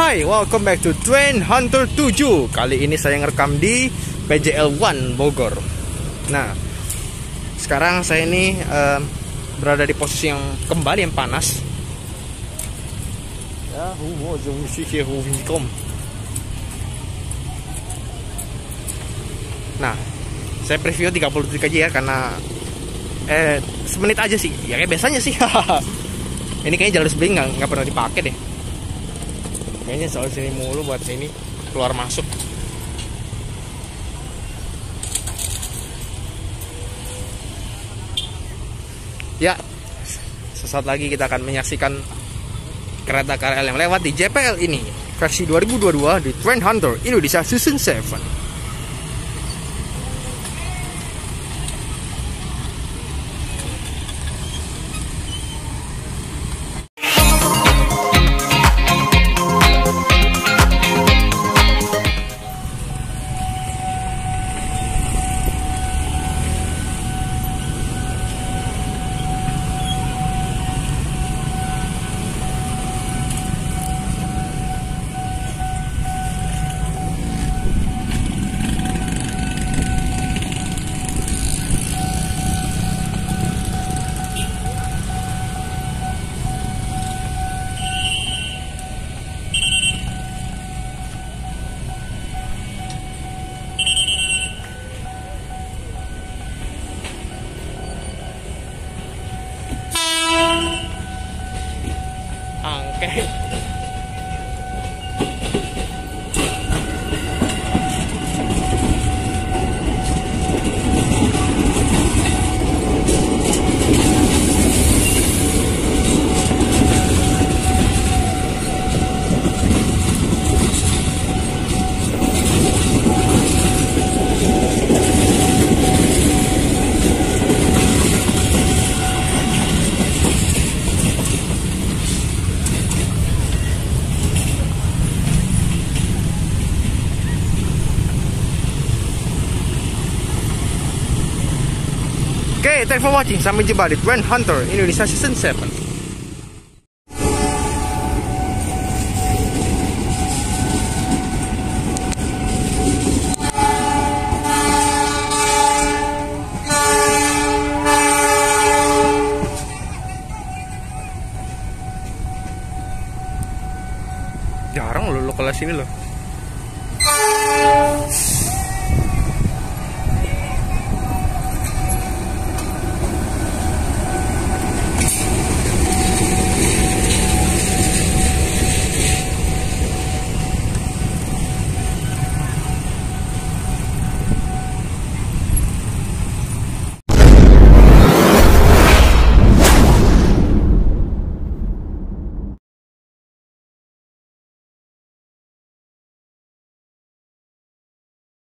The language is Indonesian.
Hai, welcome back to Train Hunter 7. Kali ini saya ngerekam di PJL 1 Bogor. Nah, sekarang saya ini berada di posisi yang kembali yang panas. Ya, nah, saya preview 30 detik aja ya, karena semenit aja sih. Ya kayak biasanya sih. Ini kayaknya jalur sebelah nggak pernah dipakai deh. Kayaknya soal sini mulu buat sini keluar masuk. Ya, sesaat lagi kita akan menyaksikan kereta KRL yang lewat di JPL ini, versi 2022 di Train Hunter Indonesia Season 7. Angke. Oke, thanks for watching. Sampai jumpa di Train Hunter Indonesia Season 7. Jarang lo kelas ini loh.